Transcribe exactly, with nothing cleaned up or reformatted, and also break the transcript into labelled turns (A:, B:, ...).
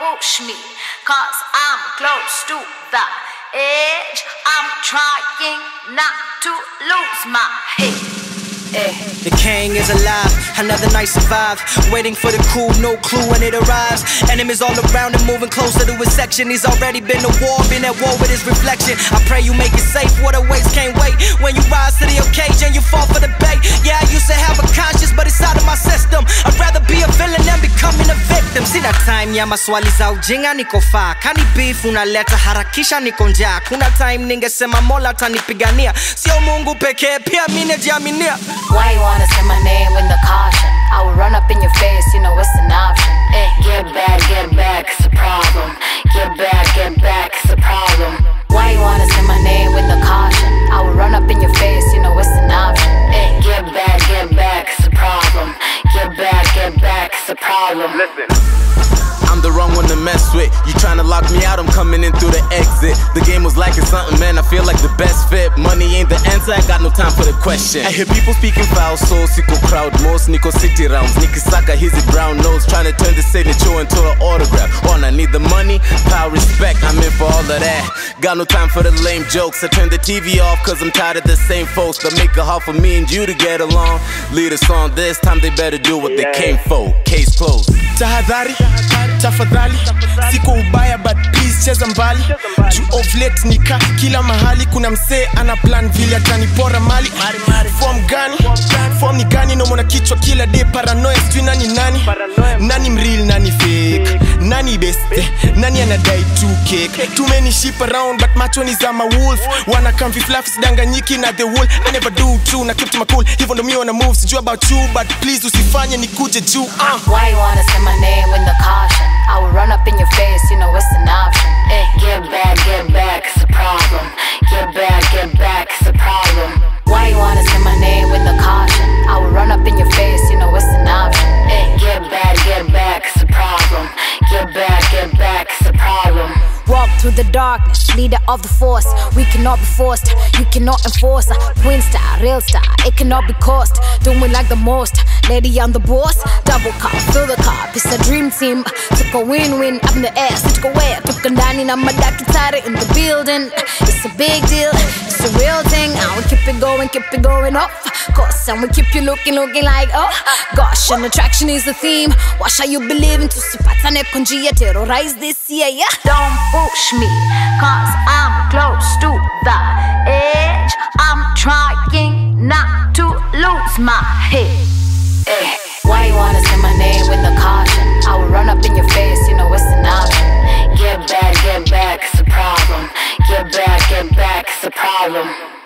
A: push me, cause I'm close to the edge. I'm trying not to lose my head.
B: The king is alive, another night survived. Waiting for the cool, no clue when it arrives. Enemies all around him, moving closer to his section. He's already been to war, been at war with his reflection. I pray you make it safe, waterways can't wait. When you rise to the occasion, you fall for the bait. Yeah, I used to have a conscience, but it's out of my system. I'd rather be a villain than becoming a victim. Sina time ya maswali za ujinga niko faa. Kani beef unaleta harakisha niko njaa. Kuna time ningesema mola tanipigania. Sio Mungu pekee, pia mimi najiaminia.
C: Why you wanna say my name with the caution? I will run up in your face, you know it's an option. Eh, get back, get back, it's a problem. Get back, get back, it's a problem. Why you wanna say my name with the caution? I will run up in your face, you know it's an option. Eh, get back, get back, it's a problem. Get back, get back, it's a problem.
D: Listen, I'm the wrong one to mess with. You tryna lock me out, I'm coming in through the exit. The game was like it's something, man, I feel like the best fit. Money ain't the answer, I got no time for the question. I hear people speaking foul, so siko crowd most, niko city rounds. Nikisaka hizzy brown nose, tryna turn the signature into an autograph. One, I need the money, power, respect, I'm in for all of that. Got no time for the lame jokes, I turn the T V off cause I'm tired of the same folks. That make it hard for me and you to get along. Lead us on this time, they better do what they came for. Case closed.
E: Tahadhari, tafadhali, siko ubaya but please cheza mbali. Juu of late nika kila mahali kuna msee ana plan vile atanipora mali. Form gani? Form ni gani? No mwana kichwa kila day paranoia. Sijui nani nani? Nani mreal, nani fake? Nani best? Nani anadai two cake? Too many sheep around but macho ni za ma wolf. Wana come fi fluff sidanganyiki na the wool. I never do true, na keep to my cool. Hivyo ndo mi wana move, sijui about you but please usifanye nikuje juu. uh.
C: Why you wanna say my name with the caution? I will run up in your face, you know it's an option. Eh, get back, get back, it's a problem. Get back, get back, it's a problem. Why you wanna say my name with the caution? I will run up in your face, you know it's an option. Eh, get back, get back, it's a problem. Get back, get back, it's a problem.
F: Walk through the darkness, leader of the force. We cannot be forced, you cannot enforce. Queen star, real star, it cannot be caused. Doing like the most, lady on the boss. Double cup, fill the cup, it's a dream team. Took a win-win, up in the air, took away. Took a ndani na madakitari in the building. It's a big deal, it's a real thing. And we keep it going, keep it going up. Cause and we keep you looking, looking like oh gosh, an attraction is the theme. What shall you believe in? Tusipatane kunjia, terrorize this year, yeah.
A: Don't push me, cause I'm close to the edge. I'm trying not to lose my head.
C: Eh, why you wanna say my name with the caution? I will run up in your face, you know it's an option. Get back, get back, it's a problem. Get back, get back, it's a problem.